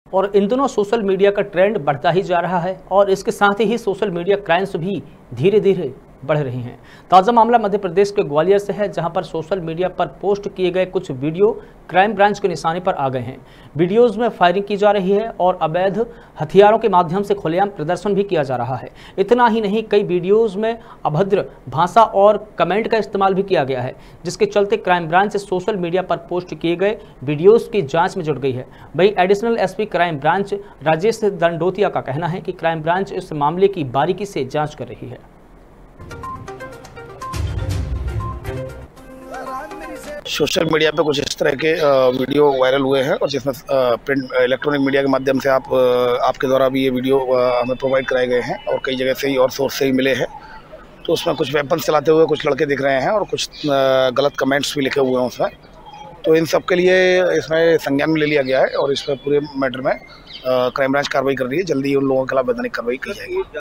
और इन दिनों social media का ट्रेंड बढ़ता ही जा रहा है और इसके साथ ही सोशल मीडिया क्राइम्स भी धीरे धीरे बढ़ रही हैं। ताज़ा मामला मध्य प्रदेश के ग्वालियर से है, जहां पर सोशल मीडिया पर पोस्ट किए गए कुछ वीडियो क्राइम ब्रांच के निशाने पर आ गए हैं। वीडियोस में फायरिंग की जा रही है और अवैध हथियारों के माध्यम से खुलेआम प्रदर्शन भी किया जा रहा है। इतना ही नहीं, कई वीडियोस में अभद्र भाषा और कमेंट का इस्तेमाल भी किया गया है, जिसके चलते क्राइम ब्रांच सोशल मीडिया पर पोस्ट किए गए वीडियोस की जांच में जुट गई है। वहीं additional SP crime branch Rajesh Dandotiya का कहना है कि क्राइम ब्रांच इस मामले की बारीकी से जाँच कर रही है। सोशल मीडिया पे कुछ इस तरह के वीडियो वायरल हुए हैं और जिसमें प्रिंट इलेक्ट्रॉनिक मीडिया के माध्यम से आपके द्वारा भी ये वीडियो हमें प्रोवाइड कराए गए हैं और कई जगह से ही और सोर्स से ही मिले हैं। तो उसमें कुछ वेपन्स चलाते हुए कुछ लड़के दिख रहे हैं और कुछ गलत कमेंट्स भी लिखे हुए हैं उसमें। तो इन सब के लिए इसमें संज्ञान में ले लिया गया है और इस पर पूरे मैटर में क्राइम ब्रांच कार्रवाई कर रही है। जल्दी उन लोगों के खिलाफ वैधानिक कार्रवाई की जाएगी।